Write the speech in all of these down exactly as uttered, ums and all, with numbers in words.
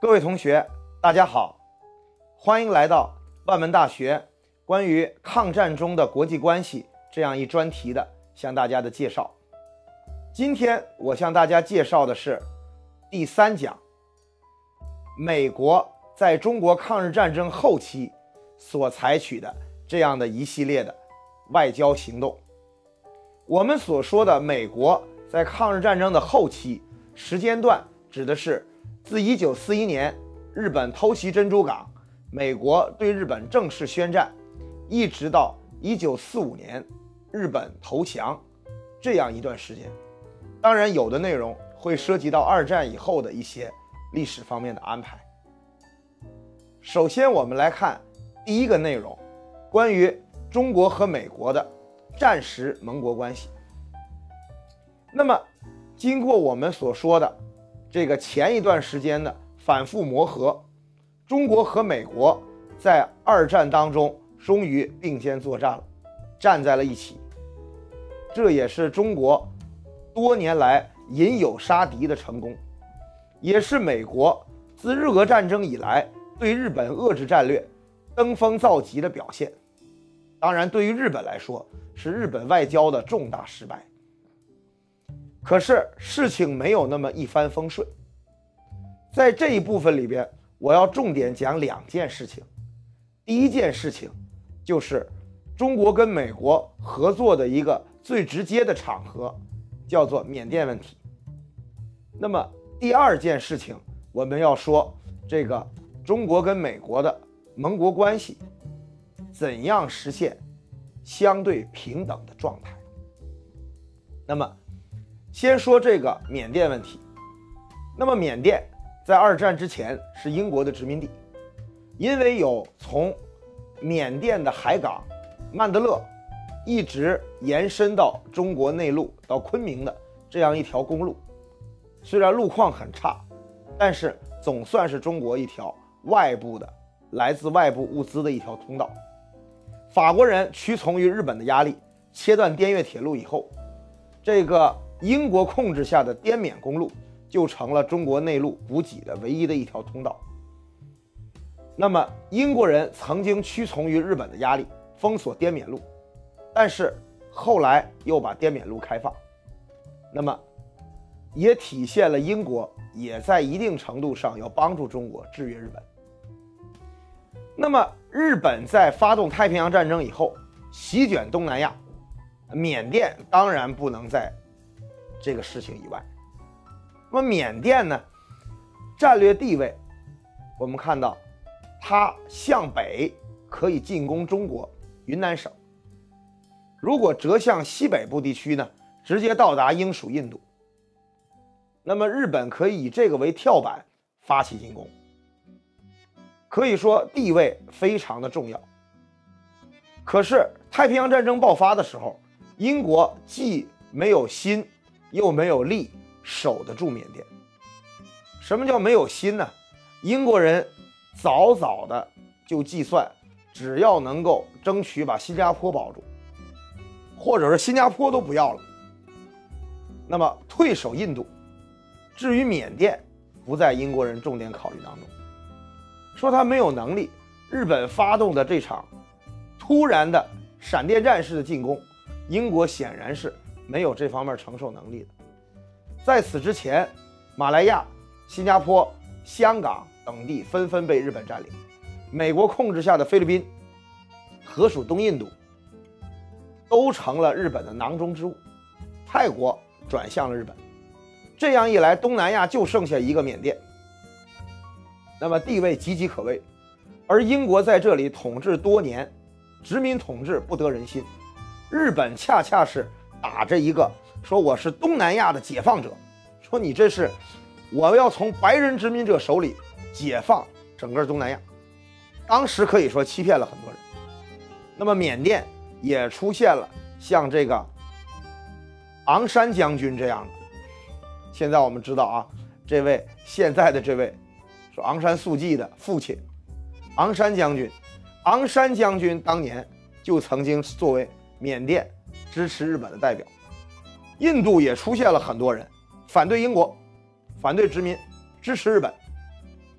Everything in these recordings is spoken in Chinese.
各位同学，大家好，欢迎来到万门大学关于抗战中的国际关系这样一专题的向大家的介绍。今天我向大家介绍的是第三讲，美国在中国抗日战争后期所采取的这样的一系列的外交行动。我们所说的美国在抗日战争的后期时间段，指的是自一九四一年日本偷袭珍珠港，美国对日本正式宣战，一直到一九四五年日本投降这样一段时间。当然有的内容会涉及到二战以后的一些历史方面的安排。首先我们来看第一个内容，关于中国和美国的战时盟国关系。那么经过我们所说的这个前一段时间的反复磨合，中国和美国在二战当中终于并肩作战了，站在了一起。这也是中国多年来引友杀敌的成功，也是美国自日俄战争以来对日本遏制战略登峰造极的表现。当然对于日本来说，是日本外交的重大失败。可是事情没有那么一帆风顺，在这一部分里边，我要重点讲两件事情。第一件事情就是中国跟美国合作的一个最直接的场合，叫做缅甸问题。那么第二件事情，我们要说这个中国跟美国的盟国关系怎样实现相对平等的状态。那么先说这个缅甸问题。那么缅甸在二战之前是英国的殖民地，因为有从缅甸的海港曼德勒一直延伸到中国内陆到昆明的这样一条公路，虽然路况很差，但是总算是中国一条外部的来自外部物资的一条通道。法国人屈从于日本的压力，切断滇越铁路以后，这个英国控制下的滇缅公路就成了中国内陆补给的唯一的一条通道。那么英国人曾经屈从于日本的压力，封锁滇缅路，但是后来又把滇缅路开放，那么也体现了英国也在一定程度上要帮助中国制约日本。那么日本在发动太平洋战争以后，席卷东南亚，缅甸当然不能在这个事情以外。那么缅甸呢，战略地位我们看到它向北可以进攻中国云南省，如果折向西北部地区呢，直接到达英属印度。那么日本可以以这个为跳板发起进攻，可以说地位非常的重要。可是太平洋战争爆发的时候，英国既没有心又没有力守得住缅甸。什么叫没有心呢？英国人早早的就计算，只要能够争取把新加坡保住，或者是新加坡都不要了，那么退守印度。至于缅甸，不在英国人重点考虑当中。说他没有能力，日本发动的这场突然的闪电战式的进攻，英国显然是没有这方面承受能力的。在此之前，马来亚、新加坡、香港等地纷纷被日本占领，美国控制下的菲律宾、荷属东印度都成了日本的囊中之物，泰国转向了日本。这样一来，东南亚就剩下一个缅甸，那么地位岌岌可危。而英国在这里统治多年，殖民统治不得人心，日本恰恰是打着一个说我是东南亚的解放者，说你这是我要从白人殖民者手里解放整个东南亚，当时可以说欺骗了很多人。那么缅甸也出现了像这个昂山将军这样的，现在我们知道啊，这位现在的这位是昂山素季的父亲昂山将军，昂山将军当年就曾经作为缅甸支持日本的代表。印度也出现了很多人反对英国，反对殖民，支持日本。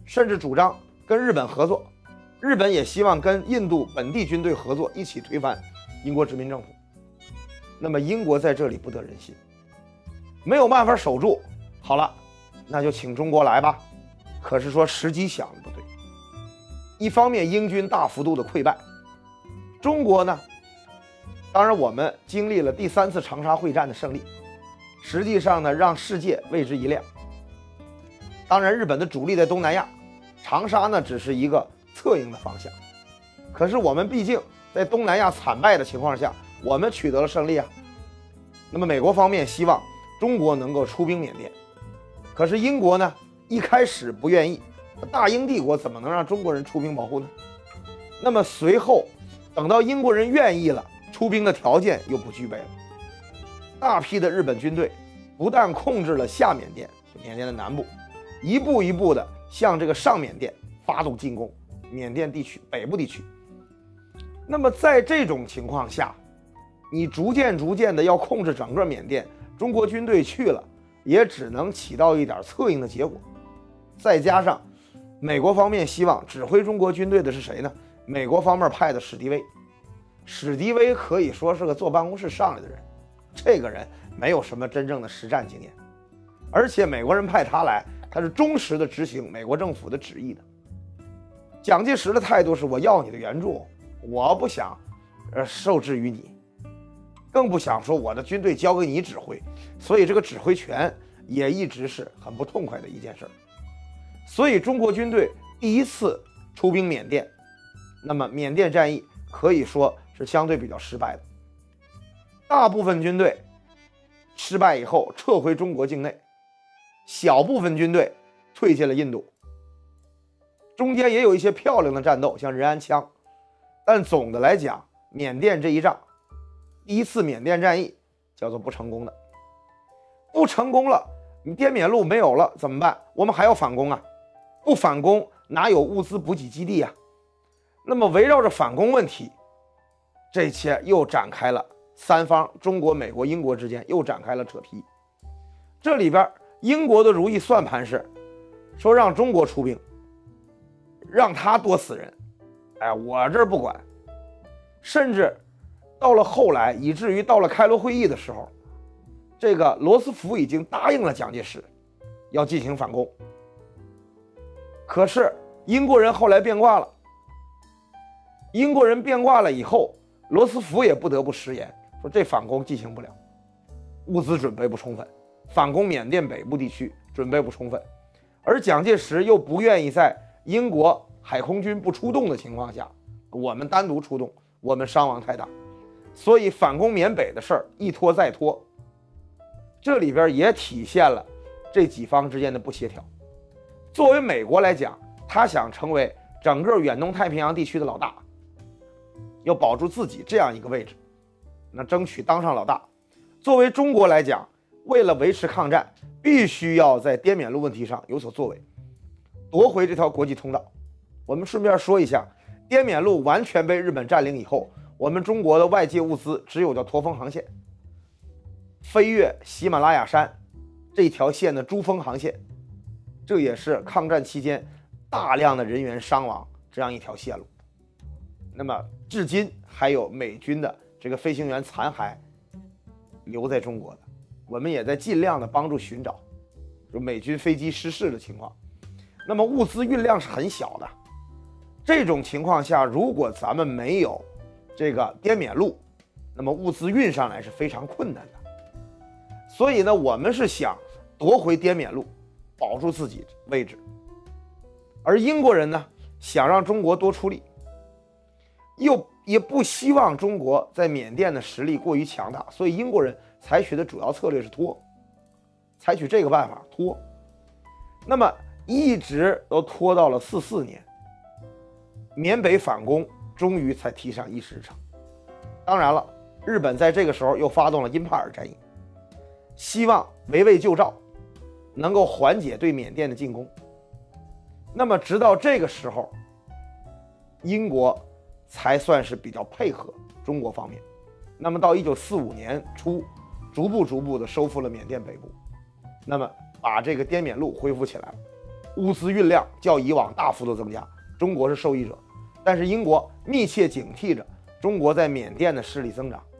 甚至主张跟日本合作，日本也希望跟印度本地军队合作，一起推翻英国殖民政府。那么英国在这里不得人心，没有办法守住，好了，那就请中国来吧。可是说时机想的不对，一方面英军大幅度的溃败，中国呢，当然我们经历了第三次长沙会战的胜利，实际上呢让世界为之一亮。当然日本的主力在东南亚，长沙呢只是一个策应的方向，可是我们毕竟在东南亚惨败的情况下，我们取得了胜利啊。那么美国方面希望中国能够出兵缅甸，可是英国呢一开始不愿意，大英帝国怎么能让中国人出兵保护呢？那么随后等到英国人愿意了，出兵的条件又不具备了。大批的日本军队不但控制了下缅甸，缅甸的南部，一步一步的向这个上缅甸发动进攻，缅甸地区北部地区。那么在这种情况下，你逐渐逐渐的要控制整个缅甸，中国军队去了也只能起到一点策应的结果。再加上美国方面希望指挥中国军队的是谁呢？美国方面派的史迪威。史迪威可以说是个坐办公室上来的人，这个人没有什么真正的实战经验，而且美国人派他来，他是忠实的执行美国政府的旨意的。蒋介石的态度是我要你的援助，我不想呃受制于你，更不想说我的军队交给你指挥，所以这个指挥权也一直是很不痛快的一件事。所以中国军队第一次出兵缅甸，那么缅甸战役可以说是相对比较失败的，大部分军队失败以后撤回中国境内，小部分军队退进了印度，中间也有一些漂亮的战斗，像仁安羌，但总的来讲，缅甸这一仗，第一次缅甸战役叫做不成功的。不成功了，你滇缅路没有了怎么办？我们还要反攻啊，不反攻哪有物资补给基地啊？那么围绕着反攻问题，这一切又展开了三方，中国、美国、英国之间又展开了扯皮。这里边英国的如意算盘是说让中国出兵，让他多死人，哎，我这儿不管。甚至到了后来，以至于到了开罗会议的时候，这个罗斯福已经答应了蒋介石要进行反攻。可是英国人后来变卦了，英国人变卦了以后，罗斯福也不得不食言，说这反攻进行不了，物资准备不充分，反攻缅甸北部地区准备不充分，而蒋介石又不愿意在英国海空军不出动的情况下，我们单独出动，我们伤亡太大，所以反攻缅北的事儿一拖再拖。这里边也体现了这几方之间的不协调。作为美国来讲，他想成为整个远东太平洋地区的老大，要保住自己这样一个位置，那争取当上老大。作为中国来讲，为了维持抗战，必须要在滇缅路问题上有所作为，夺回这条国际通道。我们顺便说一下，滇缅路完全被日本占领以后，我们中国的外界物资只有叫驼峰航线，飞越喜马拉雅山这条线的珠峰航线，这也是抗战期间大量的人员伤亡这样一条线路。那么至今还有美军的这个飞行员残骸留在中国的，我们也在尽量的帮助寻找就美军飞机失事的情况。那么物资运量是很小的，这种情况下，如果咱们没有这个滇缅路，那么物资运上来是非常困难的。所以呢，我们是想夺回滇缅路，保住自己位置，而英国人呢，想让中国多出力，又也不希望中国在缅甸的实力过于强大，所以英国人采取的主要策略是拖，采取这个办法拖。那么一直都拖到了四四年，缅北反攻终于才提上议事程。当然了，日本在这个时候又发动了因帕尔战役，希望围魏救赵，能够缓解对缅甸的进攻。那么直到这个时候，英国才算是比较配合中国方面。那么到一九四五年初，逐步逐步的收复了缅甸北部，那么把这个滇缅路恢复起来了。 物资运量较以往大幅度增加，中国是受益者。但是英国密切警惕着中国在缅甸的势力增长。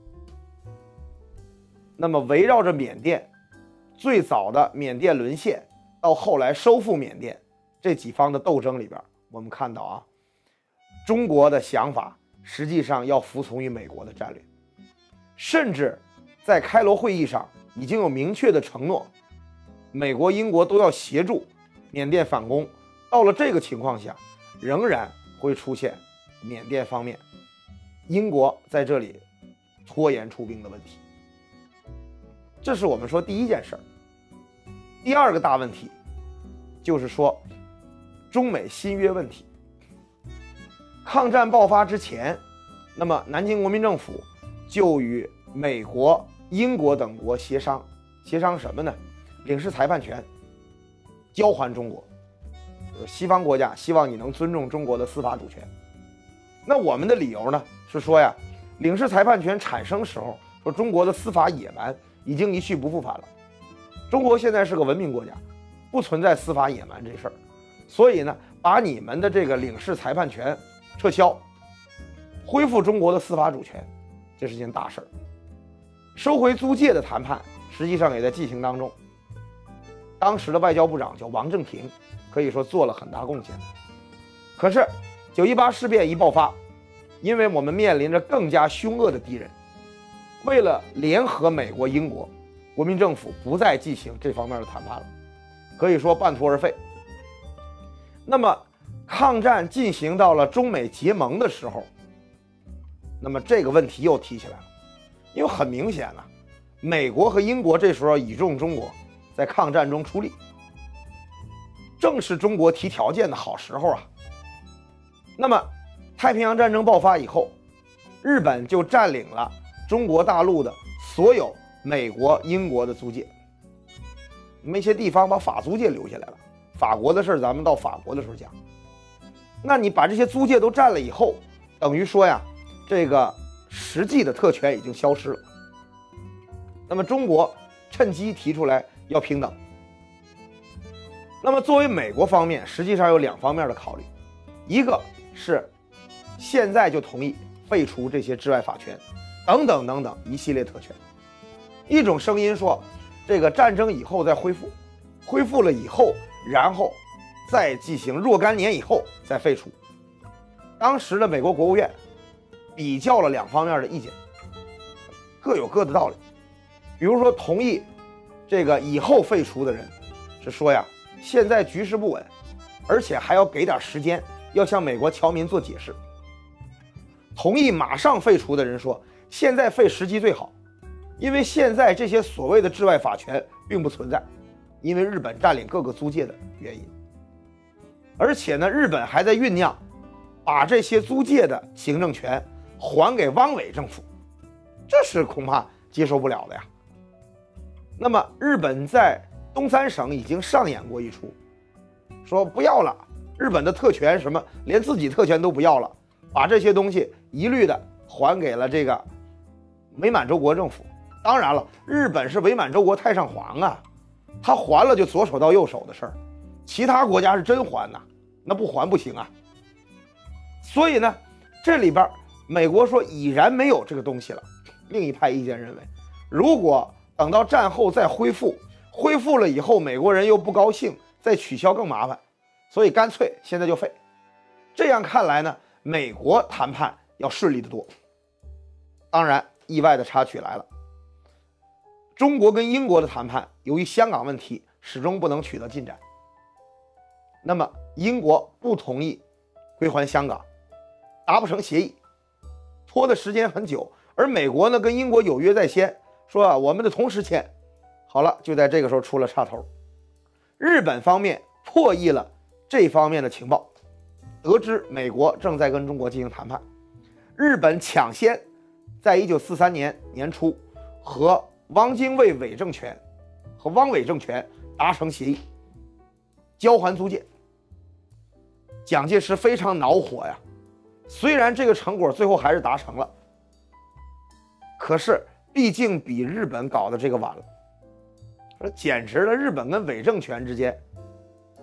那么围绕着缅甸，最早的缅甸沦陷到后来收复缅甸这几方的斗争里边，我们看到啊，中国的想法实际上要服从于美国的战略，甚至在开罗会议上已经有明确的承诺，美国、英国都要协助缅甸反攻。到了这个情况下，仍然会出现缅甸方面英国在这里拖延出兵的问题。这是我们说第一件事儿。第二个大问题就是说中美新约问题。抗战爆发之前，那么南京国民政府就与美国、英国等国协商，协商什么呢？领事裁判权交还中国。西方国家希望你能尊重中国的司法主权。那我们的理由呢是说呀，领事裁判权产生时候，说中国的司法野蛮已经一去不复返了。中国现在是个文明国家，不存在司法野蛮这事儿，所以呢，把你们的这个领事裁判权撤销，恢复中国的司法主权，这是件大事儿。收回租界的谈判实际上也在进行当中。当时的外交部长叫王正廷，可以说做了很大贡献。可是九一八事变一爆发，因为我们面临着更加凶恶的敌人，为了联合美国、英国，国民政府不再进行这方面的谈判了，可以说半途而废。那么抗战进行到了中美结盟的时候，那么这个问题又提起来了。因为很明显呢、啊，美国和英国这时候倚重中国，在抗战中出力，正是中国提条件的好时候啊。那么太平洋战争爆发以后，日本就占领了中国大陆的所有美国、英国的租界，那些地方把法租界留下来了。法国的事咱们到法国的时候讲。那你把这些租界都占了以后，等于说呀，这个实际的特权已经消失了。那么中国趁机提出来要平等。那么作为美国方面，实际上有两方面的考虑，一个是现在就同意废除这些治外法权等等等等一系列特权。一种声音说，这个战争以后再恢复，恢复了以后，然后再进行若干年以后再废除。当时的美国国务院比较了两方面的意见，各有各的道理。比如说同意这个以后废除的人是说呀，现在局势不稳，而且还要给点时间，要向美国侨民做解释。同意马上废除的人说，现在废时机最好，因为现在这些所谓的治外法权并不存在，因为日本占领各个租界的原因。而且呢，日本还在酝酿把这些租界的行政权还给汪伪政府，这是恐怕接受不了的呀。那么日本在东三省已经上演过一出，说不要了，日本的特权什么连自己特权都不要了，把这些东西一律的还给了这个伪满洲国政府。当然了，日本是伪满洲国太上皇啊，他还了就左手到右手的事儿，其他国家是真还呐，那不还不行啊。所以呢，这里边美国说已然没有这个东西了，另一派意见认为，如果等到战后再恢复，恢复了以后美国人又不高兴，再取消更麻烦，所以干脆现在就废。这样看来呢，美国谈判要顺利得多。当然，意外的插曲来了，中国跟英国的谈判由于香港问题始终不能取得进展。那么英国不同意归还香港，达不成协议，拖的时间很久。而美国呢跟英国有约在先，说啊我们的同时签。好了，就在这个时候出了岔头。日本方面破译了这方面的情报，得知美国正在跟中国进行谈判，日本抢先在一九四三年年初和汪精卫伪政权和汪伪政权达成协议，交还租界。蒋介石非常恼火呀，虽然这个成果最后还是达成了，可是毕竟比日本搞的这个晚了，简直了，日本跟伪政权之间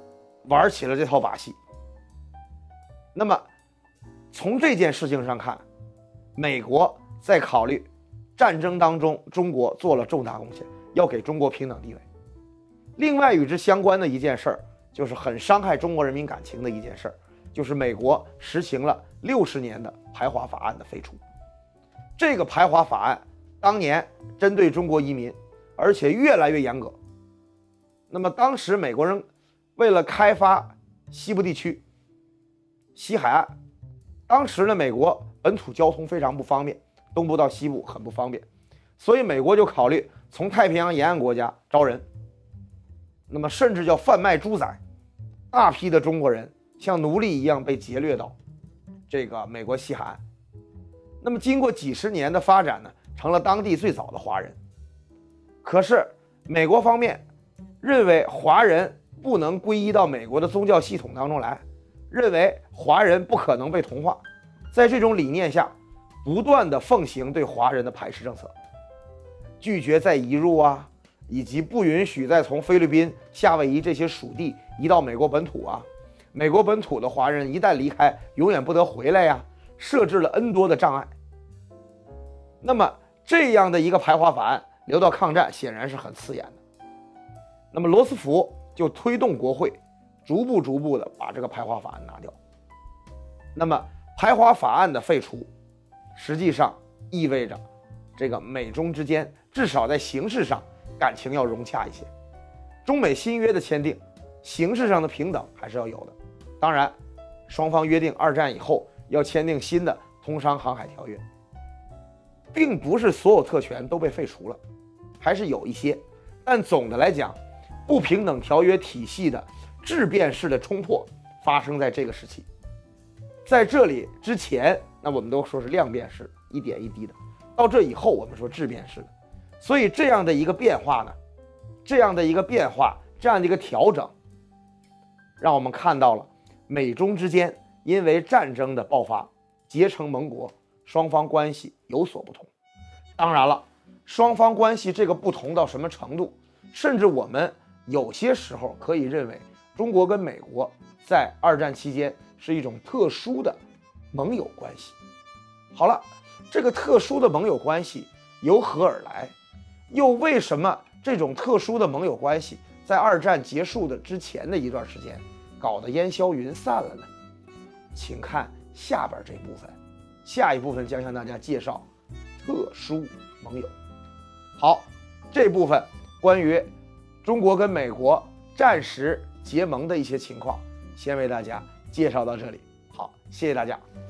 玩起了这套把戏。那么从这件事情上看，美国在考虑战争当中中国做了重大贡献，要给中国平等地位。另外与之相关的一件事儿，就是很伤害中国人民感情的一件事儿，就是美国实行了六十年的排华法案的废除。这个排华法案当年针对中国移民，而且越来越严格。那么当时美国人为了开发西部地区、西海岸，当时呢美国本土交通非常不方便，东部到西部很不方便，所以美国就考虑从太平洋沿岸国家招人，那么甚至叫贩卖猪仔，大批的中国人像奴隶一样被劫掠到这个美国西海岸。那么经过几十年的发展呢，成了当地最早的华人。可是美国方面认为华人不能归依到美国的宗教系统当中来，认为华人不可能被同化，在这种理念下不断的奉行对华人的排斥政策，拒绝再移入啊，以及不允许再从菲律宾、夏威夷这些属地移到美国本土啊，美国本土的华人一旦离开永远不得回来呀，设置了 N 多的障碍。那么这样的一个排华法案留到抗战显然是很刺眼的。那么罗斯福就推动国会逐步逐步的把这个排华法案拿掉。那么排华法案的废除实际上意味着这个美中之间至少在形式上感情要融洽一些。中美新约的签订，形式上的平等还是要有的。当然双方约定二战以后要签订新的通商航海条约，并不是所有特权都被废除了，还是有一些，但总的来讲，不平等条约体系的质变式的冲破发生在这个时期。在这里之前，那我们都说是量变式，一点一滴的，到这以后我们说质变式的。所以这样的一个变化呢，这样的一个变化，这样的一个调整，让我们看到了美中之间因为战争的爆发结成盟国，双方关系有所不同。当然了，双方关系这个不同到什么程度，甚至我们有些时候可以认为中国跟美国在二战期间是一种特殊的盟友关系。好了，这个特殊的盟友关系由何而来？又为什么这种特殊的盟友关系在二战结束的之前的一段时间搞得烟消云散了呢？请看下边这部分，下一部分将向大家介绍特殊盟友。好，这部分关于中国跟美国战时结盟的一些情况，先为大家介绍到这里。好，谢谢大家。